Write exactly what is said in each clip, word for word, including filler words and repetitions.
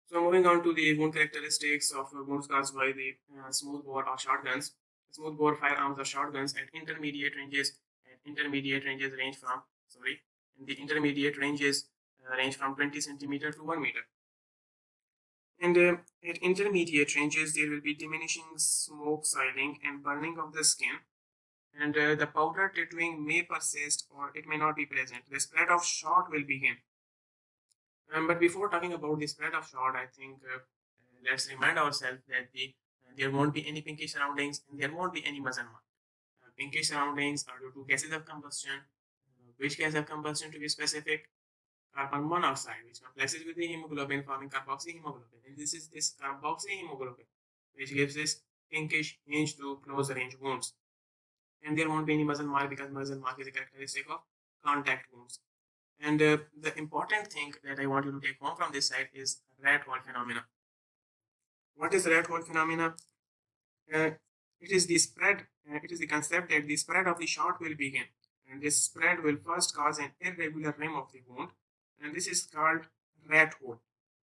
So moving on to the wound characteristics of uh, wounds caused by the uh, smooth bore or shotguns. Smooth bore firearms or shotguns at intermediate ranges at intermediate ranges range from sorry, the intermediate ranges uh, range from twenty centimeter to one meter. And uh, at intermediate ranges, there will be diminishing smoke, siling, and burning of the skin. And uh, the powder tattooing may persist or it may not be present. The spread of shot will begin. Um, but before talking about the spread of shot, I think uh, uh, let's remind ourselves that the uh, there won't be any pinkish surroundings and there won't be any muzzle mark. Uh, pinkish surroundings are due to gases of combustion. Uh, which gas of combustion to be specific? Carbon monoxide, which complexes with the hemoglobin, forming carboxyhemoglobin. And this is this carboxyhemoglobin, which gives this pinkish hinge to close range wounds. And there won't be any muzzle mark because muzzle mark is a characteristic of contact wounds. And uh, the important thing that I want you to take home from this side is rat hole phenomena. What is rat hole phenomena? Uh, it is the spread, uh, it is the concept that the spread of the shot will begin. And this spread will first cause an irregular rim of the wound. And this is called rat hole.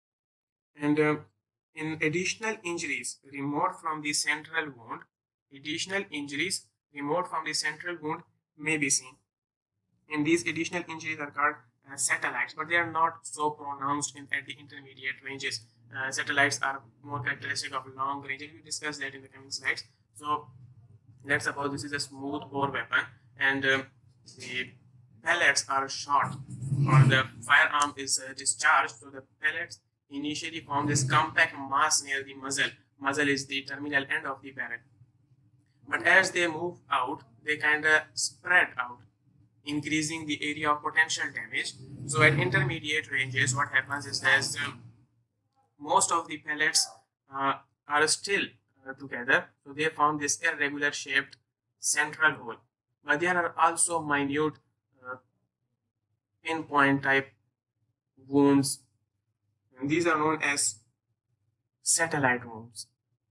And uh, in additional injuries removed from the central wound, additional injuries removed from the central wound may be seen. And these additional injuries are called uh, satellites, but they are not so pronounced in at the intermediate ranges. Uh, satellites are more characteristic of long range, and we discuss that in the coming slides. So let's suppose this is a smooth bore weapon, and um, the pellets are shot, or the firearm is uh, discharged. So the pellets initially form this compact mass near the muzzle. Muzzle is the terminal end of the barrel. But as they move out, they kind of spread out, increasing the area of potential damage. So at intermediate ranges, what happens is that um, most of the pellets uh, are still uh, together. So they form this irregular shaped central hole. But there are also minute uh, pinpoint type wounds. And these are known as satellite wounds.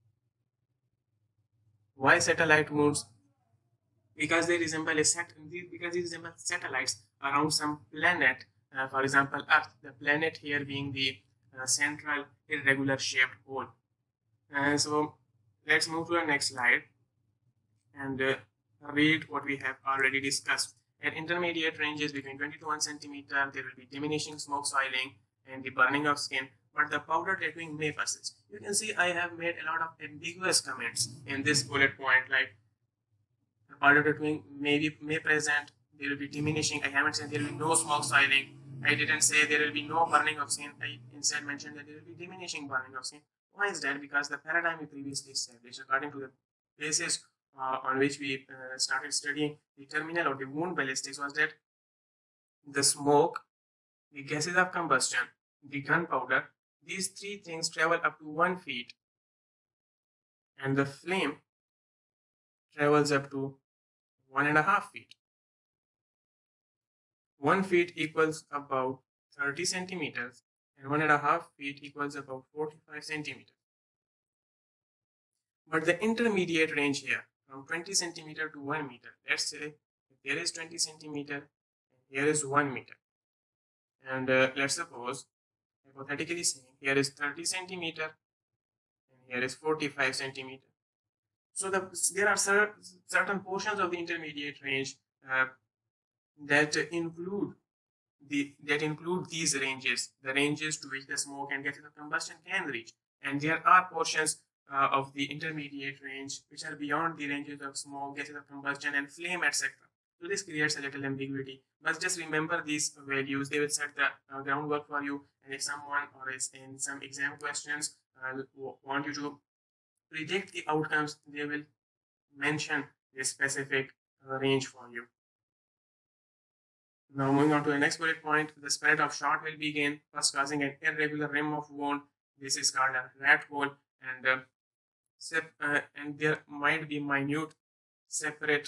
Why satellite wounds? Because they resemble a sat because they resemble satellites around some planet. Uh, for example, Earth. The planet here being the uh, central irregular shaped hole. Uh, so let's move to the next slide and uh, read what we have already discussed. At intermediate ranges between twenty to one centimeter, there will be diminishing smoke, soiling, and the burning of skin, but the powder tattooing may persist. You can see I have made a lot of ambiguous comments in this bullet point, like the powder tattooing may be may present, there will be diminishing. I haven't said there will be no smoke, soiling. I didn't say there will be no burning of skin. I instead mentioned that there will be diminishing burning of skin. Why is that? Because the paradigm we previously established, according to the basis uh, on which we uh, started studying the terminal or the wound ballistics, was that the smoke, the gases of combustion, the gunpowder, these three things travel up to one feet, and the flame travels up to one and a half feet. One feet equals about thirty centimeters, and one and a half feet equals about forty-five centimeters. But the intermediate range here, from twenty centimeter to one meter, let's say there is twenty centimeter and here is one meter. And uh, let's suppose, hypothetically saying, here is thirty centimeter and here is forty-five centimeter. So the, there are cer certain portions of the intermediate range uh, that include the that include these ranges, the ranges to which the smoke and gases of combustion can reach. And there are portions uh, of the intermediate range which are beyond the ranges of smoke, gases of combustion, and flame, et cetera. So this creates a little ambiguity. But just remember these values; they will set the uh, groundwork for you. And if someone or is in some exam questions uh, want you to predict the outcomes, they will mention a specific uh, range for you. Now moving on to the next bullet point, the spread of shot will begin, first causing an irregular rim of wound. This is called a rat hole, and uh, uh, and there might be minute separate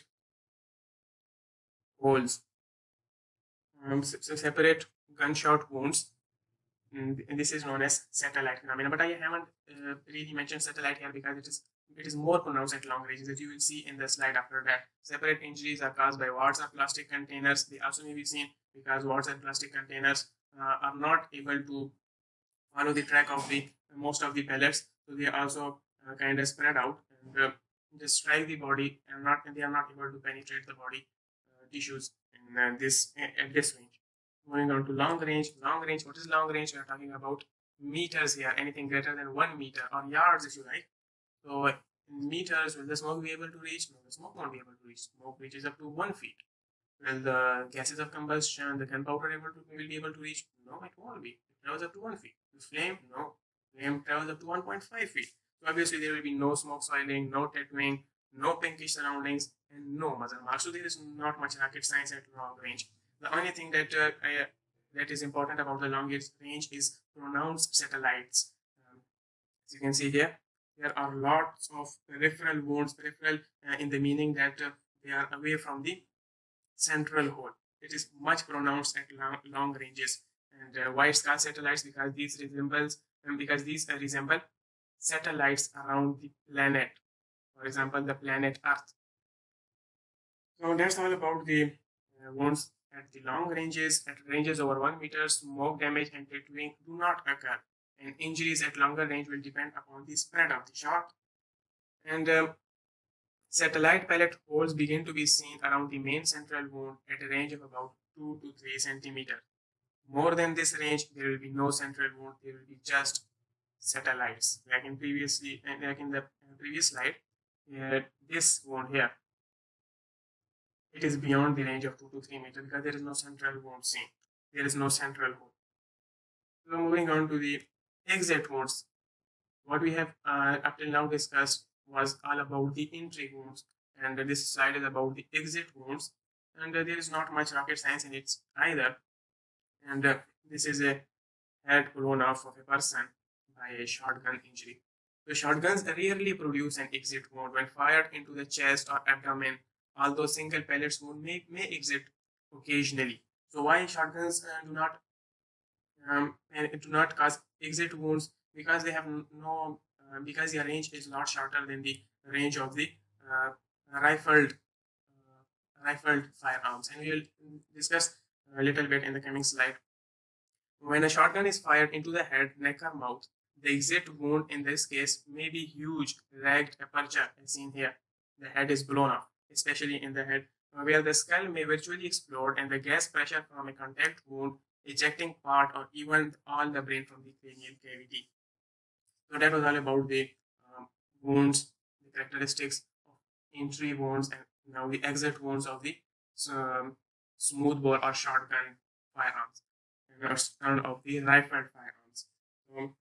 holes, um, so separate gunshot wounds. And this is known as satellite phenomena. But I haven't uh, really mentioned satellite here because it is it is more pronounced at long ranges, as you will see in the slide after that. Separate injuries are caused by wads or plastic containers. They also may be seen because wads and plastic containers uh, are not able to follow the track of the most of the pellets, so they also uh, kind of spread out and uh, just strike the body, and not and they are not able to penetrate the body uh, tissues in uh, this at this range. Moving on to long range. Long range. What is long range? We are talking about meters here. Anything greater than one meter or yards, if you like. So in meters, will the smoke be able to reach? No, the smoke won't be able to reach. Smoke reaches up to one feet. Will the gases of combustion, the gunpowder, able to will be able to reach? No, it won't be. It travels up to one feet. The flame, no. Flame travels up to one point five feet. So obviously there will be no smoke soiling, no tattooing, no pinkish surroundings, and no muzzle marks. So there is not much rocket science at long range. The only thing that uh, I, that is important about the long range is pronounced satellites. Um, as you can see here, there are lots of peripheral wounds, peripheral uh, in the meaning that uh, they are away from the central hole. It is much pronounced at long, long ranges. And uh, why it's called satellites? Because these resembles and because these uh, resemble satellites around the planet. For example, the planet Earth. So that's all about the uh, wounds at the long ranges. At ranges over one meter, smoke damage and tattooing do not occur, and injuries at longer range will depend upon the spread of the shot. And um, satellite pellet holes begin to be seen around the main central wound at a range of about two to three centimeters. More than this range, there will be no central wound. There will be just satellites. Like in previously, like in the previous slide, uh, this wound here, it is beyond the range of two to three meters because there is no central wound seen. There is no central wound. So moving on to the exit wounds. What we have uh, up till now discussed was all about the entry wounds, and uh, this slide is about the exit wounds, and uh, there is not much rocket science in it either. And uh, this is a head blown off of a person by a shotgun injury. So shotguns rarely produce an exit wound when fired into the chest or abdomen, although single pellets wound may, may exit occasionally. So why shotguns uh, do not um, and do not cause exit wounds? Because they have no uh, because their range is not shorter than the range of the uh, rifled uh, rifled firearms, and we will discuss a little bit in the coming slide. When a shotgun is fired into the head, neck, or mouth, the exit wound in this case may be huge, ragged aperture, as seen here. The head is blown off, especially in the head, where the skull may virtually explode and the gas pressure from a contact wound ejecting part or even all the brain from the cranial cavity. So that was all about the um, wounds, the characteristics of entry wounds, and now the exit wounds of the um, smoothbore or shotgun firearms, and of the rifled firearms. Um,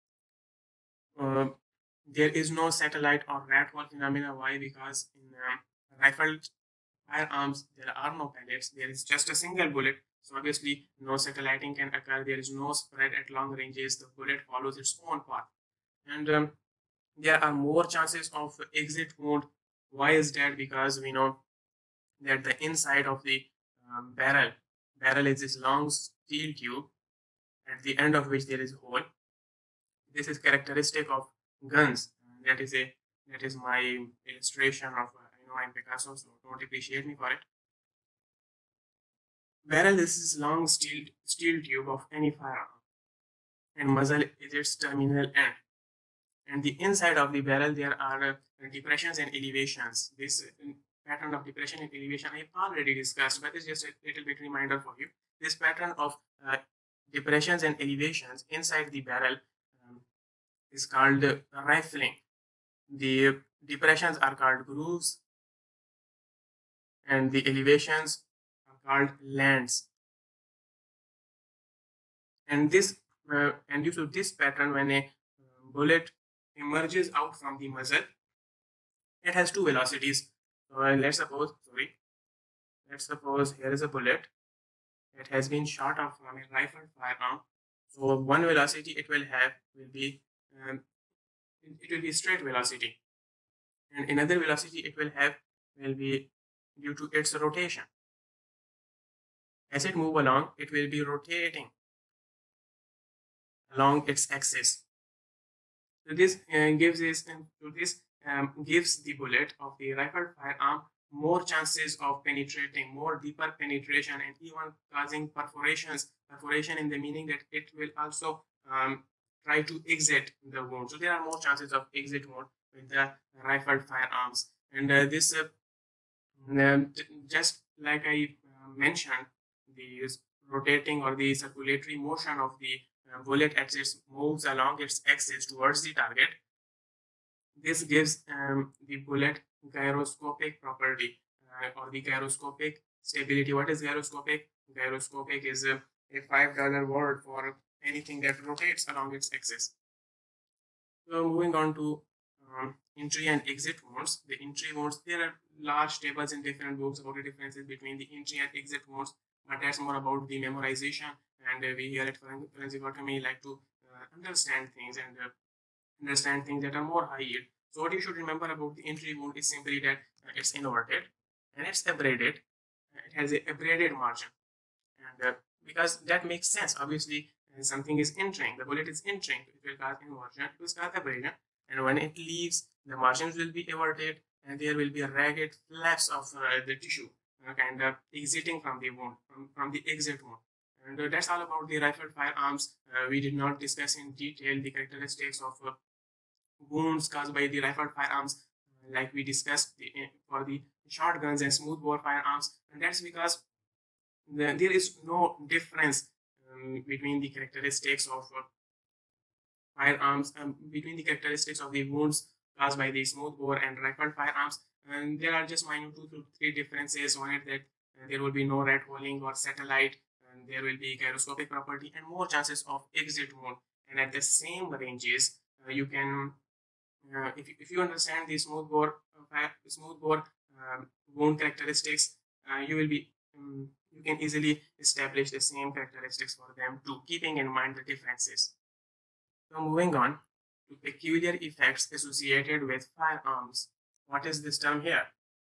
uh, there is no satellite or rat hole phenomena. Why? Because in um, rifled firearms there are no pellets. There is just a single bullet. So obviously no satelliting can occur. There is no spread at long ranges. The bullet follows its own path, and um, there are more chances of exit wound. Why is that? Because we know that the inside of the um, barrel barrel is this long steel tube at the end of which there is a hole. This is characteristic of guns. That is a that is my illustration of uh, you know I'm Picasso, so don't appreciate me for it. Barrel is this long steel steel tube of any firearm, and muzzle is its terminal end. And the inside of the barrel there are uh, depressions and elevations. This uh, pattern of depression and elevation I have already discussed, but it's just a little bit reminder for you. This pattern of uh, depressions and elevations inside the barrel um, is called uh, rifling. The depressions are called grooves, and the elevations are called lands. And this uh, and due to this pattern, when a uh, bullet emerges out from the muzzle, it has two velocities. So uh, let's suppose, sorry, let's suppose here is a bullet. It has been shot off from a rifled firearm. So one velocity it will have will be um, it will be straight velocity, and another velocity it will have will be due to its rotation. As it move along, it will be rotating along its axis. So this uh, gives this to this um, gives the bullet of the rifled firearm more chances of penetrating, more deeper penetration, and even causing perforations. Perforation in the meaning that it will also um, try to exit the wound. So there are more chances of exit wound with the rifled firearms. And uh, this, uh, um, just like I uh, mentioned, the rotating or the circulatory motion of the uh, bullet as it moves along its axis towards the target. This gives um, the bullet gyroscopic property uh, or the gyroscopic stability. What is gyroscopic? Gyroscopic is a, a five dollar word for anything that rotates along its axis. So moving on to um, entry and exit modes. The entry modes, there are large tables in different books about the differences between the entry and exit modes, but that's more about the memorization. And uh, we here at Forensic Autonomy like to uh, understand things and uh, understand things that are more high yield. So what you should remember about the entry mode is simply that uh, it's inverted and it's abraded. It has a abraded margin, and uh, because that makes sense. Obviously, uh, something is entering, the bullet is entering, it will cause inversion, it will cause abrasion, and when it leaves, the margins will be everted, and there will be a ragged flaps of uh, the tissue, uh, kind of exiting from the wound, from, from the exit wound. And uh, that's all about the rifled firearms. Uh, we did not discuss in detail the characteristics of uh, wounds caused by the rifled firearms, uh, like we discussed the, uh, for the shotguns and smoothbore firearms, and that's because the, there is no difference um, between the characteristics of uh, firearms, um, between the characteristics of the wounds caused by the smoothbore and rifled firearms, and there are just minute two to three differences on it, that uh, there will be no rat holing or satellite, and there will be gyroscopic property and more chances of exit wound. And at the same ranges, uh, you can uh, if, you, if you understand the smoothbore uh, smoothbore um, wound characteristics, uh, you will be um, you can easily establish the same characteristics for them too, keeping in mind the differences. So moving on to peculiar effects associated with firearms. What is this term here?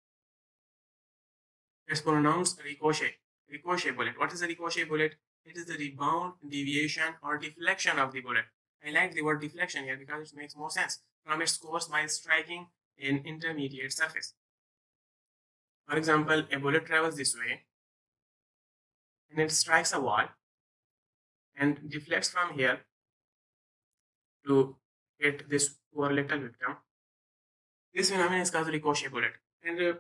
It's pronounced ricochet. Ricochet bullet. What is a ricochet bullet? It is the rebound, deviation, or deflection of the bullet. I like the word deflection here because it makes more sense from its course while striking an intermediate surface. For example, a bullet travels this way and it strikes a wall and deflects from here to hit this poor little victim. This phenomenon is called ricochet bullet, and uh,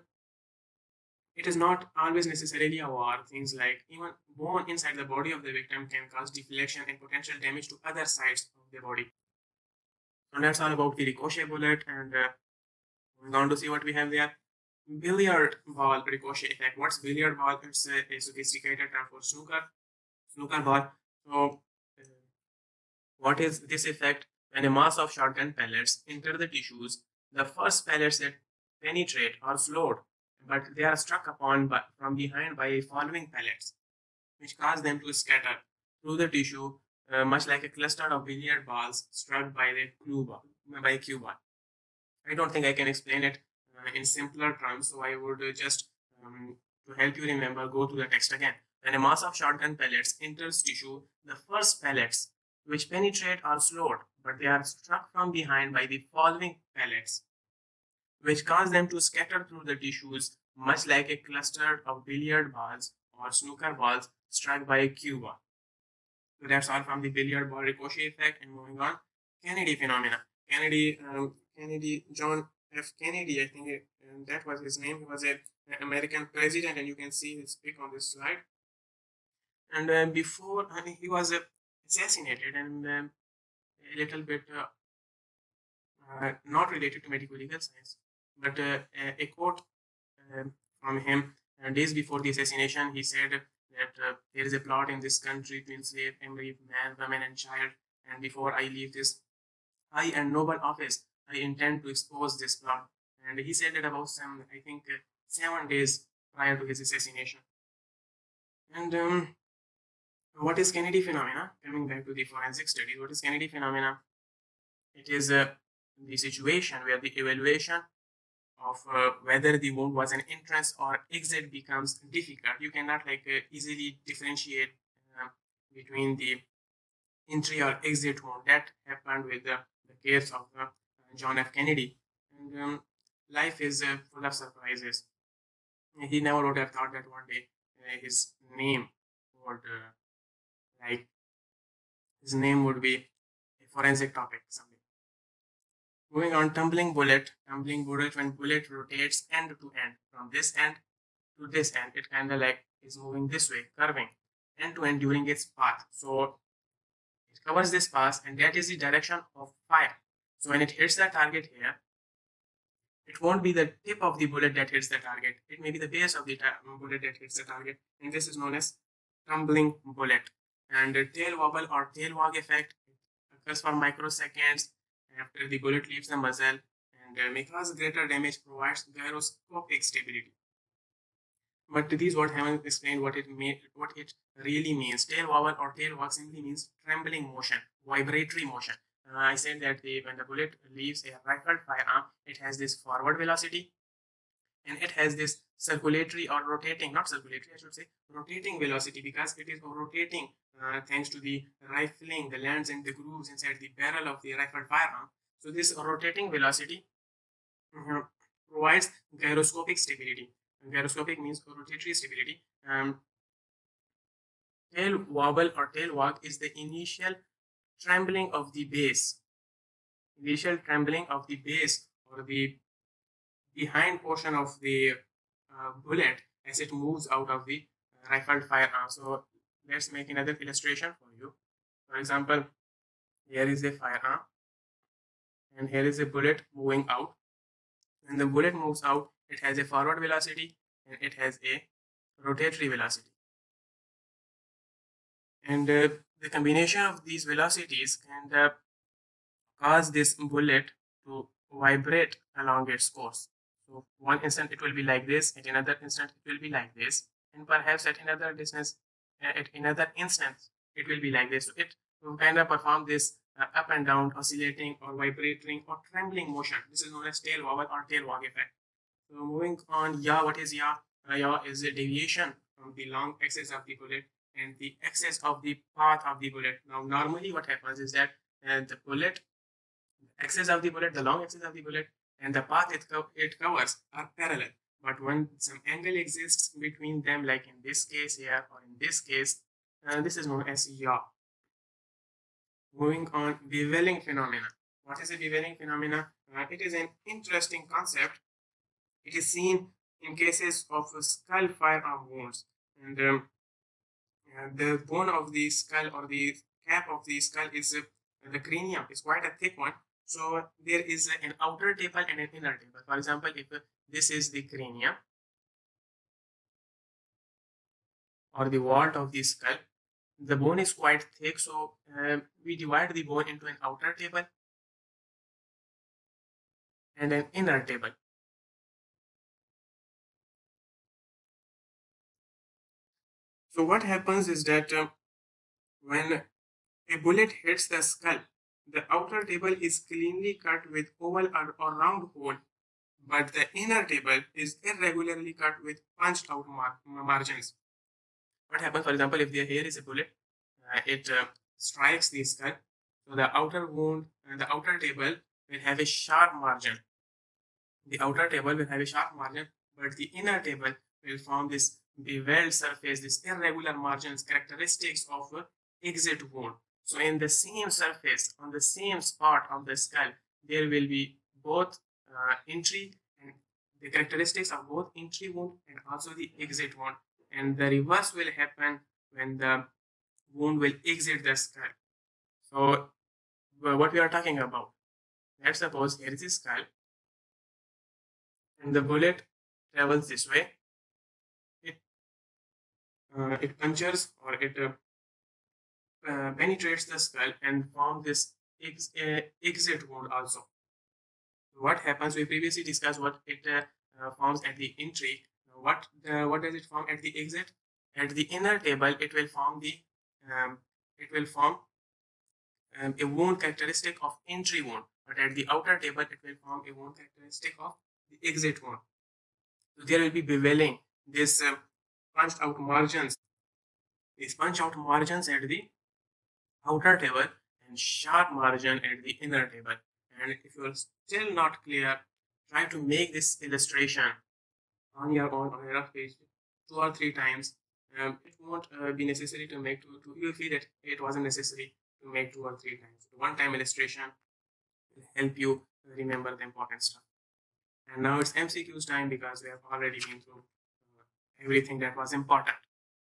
it is not always necessarily a war. Things like even bone inside the body of the victim can cause deflection and potential damage to other sides of the body. So that's all about the ricochet bullet, and uh, we're going to see what we have there. Billiard ball ricochet effect. What's billiard ball? It's a, a sophisticated term for snooker. Snooker ball. So, uh, what is this effect? When a mass of shotgun pellets enter the tissues, the first pellets that penetrate are slowed, but they are struck upon by, from behind by following pellets, which cause them to scatter through the tissue, uh, much like a cluster of billiard balls struck by the cue ball. By a cue ball. I don't think I can explain it uh, in simpler terms, so I would uh, just, um, to help you remember, go to the text again. When a mass of shotgun pellets enters tissue, the first pellets which penetrate are slowed, but they are struck from behind by the following pellets, which cause them to scatter through the tissues, much like a cluster of billiard balls or snooker balls struck by a cue ball. So that's all from the billiard ball ricochet effect. And moving on, Kennedy phenomena. Kennedy, um, Kennedy, John F. Kennedy, I think it, um, that was his name. He was an American president, and you can see his pic on this slide. And uh, before I mean, he was uh, assassinated, and um, a little bit uh, uh, not related to medical legal science, but uh, a, a quote uh, from him uh, days before the assassination. He said that uh, there is a plot in this country to enslave every man, woman, and child, and before I leave this high and noble office, I intend to expose this plot. And he said that about some, I think, uh, seven days prior to his assassination. And um, what is Kennedy phenomena? Coming back to the forensic studies, what is Kennedy phenomena? It is uh, the situation where the evaluation of uh, whether the wound was an entrance or exit becomes difficult. You cannot like uh, easily differentiate uh, between the entry or exit wound. That happened with the, the case of uh, John F. Kennedy. And um, life is uh, full of surprises. He never would have thought that one day uh, his name would uh, like his name would be a forensic topic someday. Moving on, tumbling bullet. Tumbling bullet, when bullet rotates end to end, from this end to this end, it kind of like is moving this way, curving end to end during its path. So it covers this path, and that is the direction of fire. So when it hits the target here, it won't be the tip of the bullet that hits the target. It may be the base of the bullet that hits the target, and this is known as tumbling bullet. And the tail wobble or tail wag effect occurs for microseconds after the bullet leaves the muzzle, and uh, may cause greater damage, provides gyroscopic stability. But these what haven't explained what it mean, what it really means. Tail wobble or tail wag simply means trembling motion, vibratory motion. Uh, I said that the, when the bullet leaves a rifled firearm, it has this forward velocity, and it has this circulatory or rotating, not circulatory, I should say, rotating velocity, because it is rotating uh, thanks to the rifling, the lands and the grooves inside the barrel of the rifled firearm. So this rotating velocity uh, provides gyroscopic stability. And gyroscopic means rotatory stability. Um, tail wobble or tail wag is the initial trembling of the base, initial trembling of the base or the behind portion of the uh, bullet as it moves out of the uh, rifled firearm. So let's make another illustration for you. For example, here is a firearm, and here is a bullet moving out. When the bullet moves out, it has a forward velocity and it has a rotatory velocity. And uh, the combination of these velocities can uh, cause this bullet to vibrate along its course. So one instant it will be like this, at another instant it will be like this, and perhaps at another distance, uh, at another instance, it will be like this. So it will kind of perform this uh, up and down, oscillating or vibrating or trembling motion. This is known as tail wobble or tail wag effect. So moving on, yaw, what is yaw? Uh, yaw is a deviation from the long axis of the bullet and the axis of the path of the bullet. Now normally what happens is that uh, the bullet, axis of the bullet, the long axis of the bullet, and the path it, co it covers are parallel. But when some angle exists between them, like in this case here or in this case, uh, this is known as yaw. Moving on, beveling phenomena. What is a beveling phenomena? Uh, it is an interesting concept. It is seen in cases of skull firearm wounds, and um, uh, the bone of the skull or the cap of the skull is uh, the cranium is quite a thick one. So there is an outer table and an inner table. For example, if uh, this is the cranium or the vault of the skull, the bone is quite thick. So uh, we divide the bone into an outer table and an inner table. So what happens is that uh, when a bullet hits the skull, the outer table is cleanly cut with oval or, or round hole, but the inner table is irregularly cut with punched out mar margins. What happens, for example, if there here is a bullet, uh, it uh, strikes the skull, so the outer wound and the outer table will have a sharp margin. The outer table will have a sharp margin, but the inner table will form this beveled surface, this irregular margins, characteristics of uh, exit wound. So in the same surface, on the same spot of the skull, there will be both uh, entry and the characteristics of both entry wound and also the exit wound. And the reverse will happen when the wound will exit the skull. So what we are talking about, let's suppose here is a skull and the bullet travels this way. It, uh, it punctures or it uh, Uh, penetrates the skull and forms this ex uh, exit wound also. What happens? We previously discussed what it uh, uh, forms at the entry. What uh, what does it form at the exit? At the inner table, it will form the um, it will form um, a wound characteristic of entry wound, but at the outer table, it will form a wound characteristic of the exit wound. So there will be beveling, this um, punched out margins, these punch out margins at the outer table and sharp margin at the inner table. And if you are still not clear, try to make this illustration on your own on a rough page two or three times. Um, it won't uh, be necessary to make to, to you feel that it wasn't necessary to make two or three times. One time illustration will help you remember the important stuff. And now it's M C Qs time because we have already been through uh, everything that was important.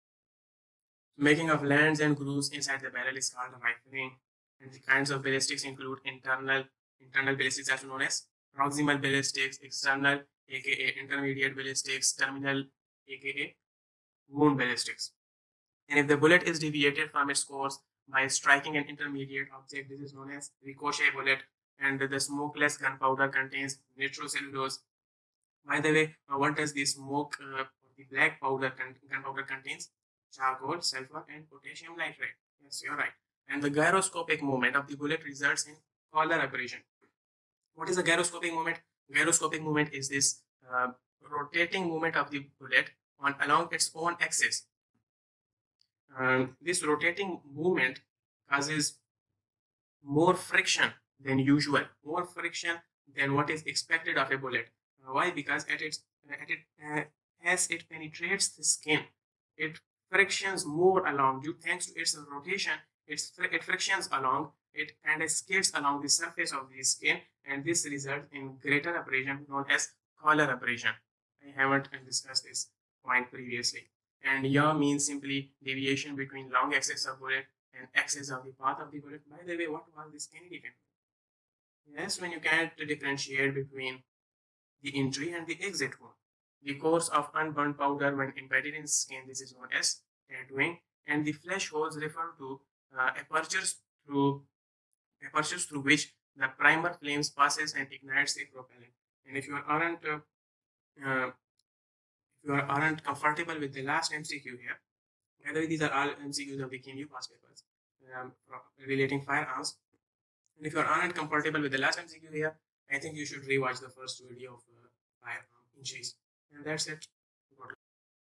Making of lands and grooves inside the barrel is called rifling, and the kinds of ballistics include internal internal ballistics, also known as proximal ballistics, external aka intermediate ballistics, terminal aka wound ballistics. And if the bullet is deviated from its course by striking an intermediate object, this is known as ricochet bullet. And the smokeless gunpowder contains nitrocellulose. By the way, uh, what does the smoke uh, or the black powder con gunpowder contains? Charcoal, sulfur, and potassium nitrate. Yes, you're right. And the gyroscopic movement of the bullet results in collar abrasion. What is a gyroscopic movement? Gyroscopic movement is this uh, rotating movement of the bullet on along its own axis. Um, this rotating movement causes more friction than usual, more friction than what is expected of a bullet. Uh, why? Because at its at it uh, as it penetrates the skin, it frictions more along due thanks to its rotation. It's it frictions along it and it skids along the surface of the skin, and this results in greater abrasion known as collar abrasion. I haven't discussed this point previously. And yaw means simply deviation between long axis of bullet and axis of the path of the bullet. By the way, what was this Kennedy control? Yes, when you can't differentiate between the entry and the exit wound. The course of unburnt powder when embedded in skin, this is known as tattooing, and the flesh holes refer to uh, apertures through apertures through which the primer flames passes and ignites the propellant. And if you aren't uh, uh, if you aren't comfortable with the last M C Q here, by the way, these are all M C Qs of the K M U past papers um, relating firearms. And if you aren't comfortable with the last M C Q here, I think you should rewatch the first video of uh, firearm injuries. And that's it.